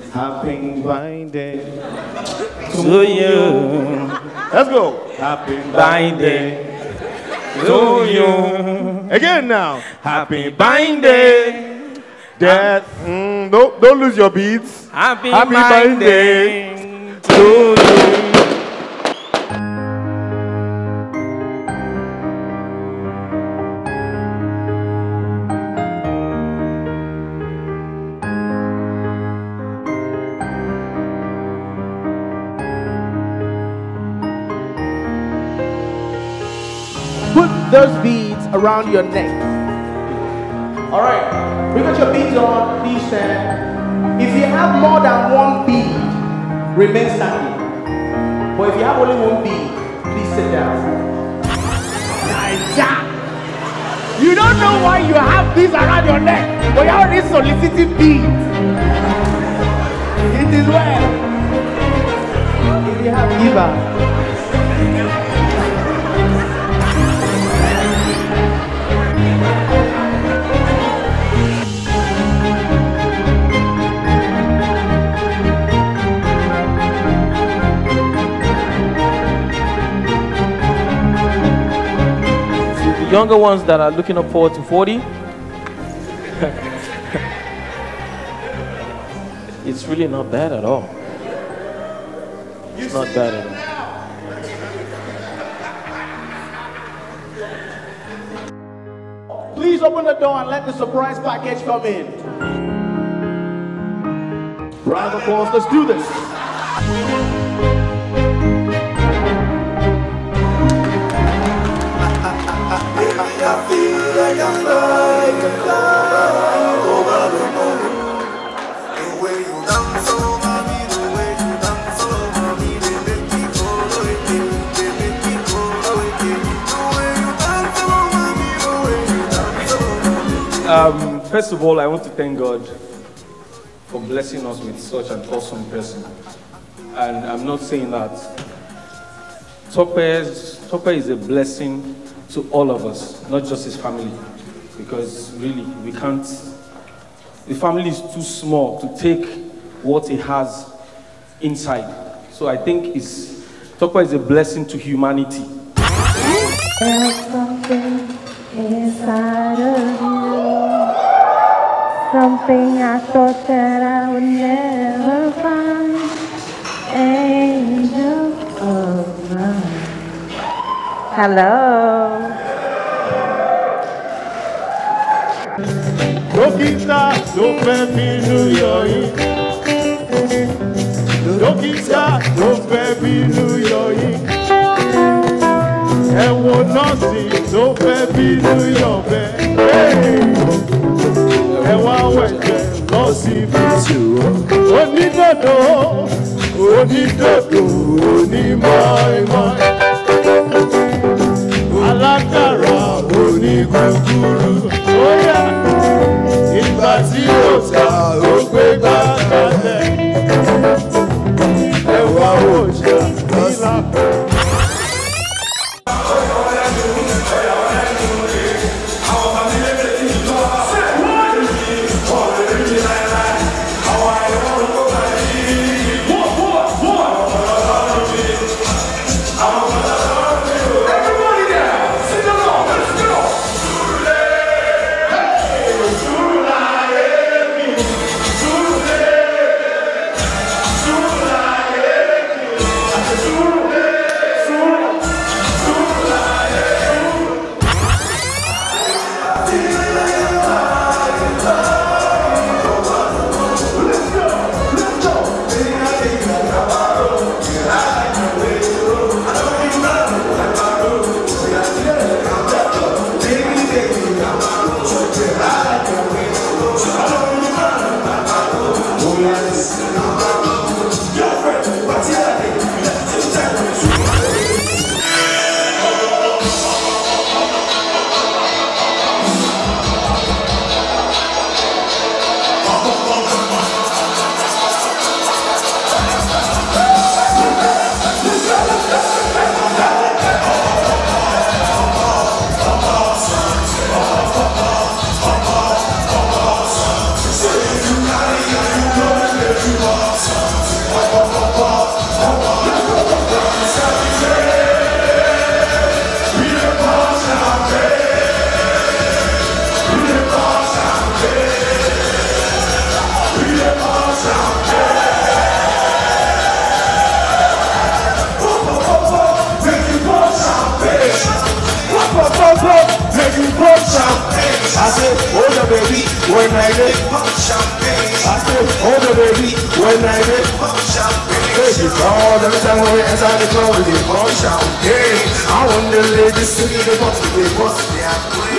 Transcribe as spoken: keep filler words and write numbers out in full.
Happy birthday to you. Let's go. Happy birthday to you. Again now. Happy birthday. Death. Mm, don't, don't lose your beats. Happy, Happy birthday birthday to you. Put those beads around your neck. All right, we got your beads on, please stand. If you have more than one bead, remain standing. But if you have only one bead, please sit down. Naija! You don't know why you have these around your neck, but you're already soliciting beads. It is well. If you have giver. Younger ones that are looking up forward to forty, it's really not bad at all. It's not bad at all. Please open the door and let the surprise package come in. Round of applause, let's do this. I feel like I'm flying, I'm flying over the moon. The way you dance over me, the way you dance over me, they make me go with you, they make me go with you. The way you dance over me, the way you dance over me. Um, first of all, I want to thank God for blessing us with such an awesome person. And I'm not saying that Tope is a blessing to all of us, not just his family, because really we can't, the family is too small to take what he has inside. So I think it's, Tope is a blessing to humanity. There's something inside of you, something I thought that I would never find. Angel of mine. Hello. Dókítà ló fẹ́ bínú yọ yín. Dókítà ló fẹ́ bínú yọ yín. Ẹ wo nọ́ọ̀sì ló fẹ́ bínú yọ bẹ́ẹ̀. Ẹ wá wẹ̀jẹ̀ lọ́sibítù. Onídòdò, onídòdò, onímọ̀ọ́mọ́. Alákàrà onígúgúrú. Óyá, ìgbà tí ó ta ó gbé gbá kalẹ̀. Ẹ̀wà òjà nílá. You are I said, hold the baby, when I get I said, hold the baby, when I get baby, all the time when we enter the club, we get pop champagne. I want the ladies to get the pop, they bust their brain.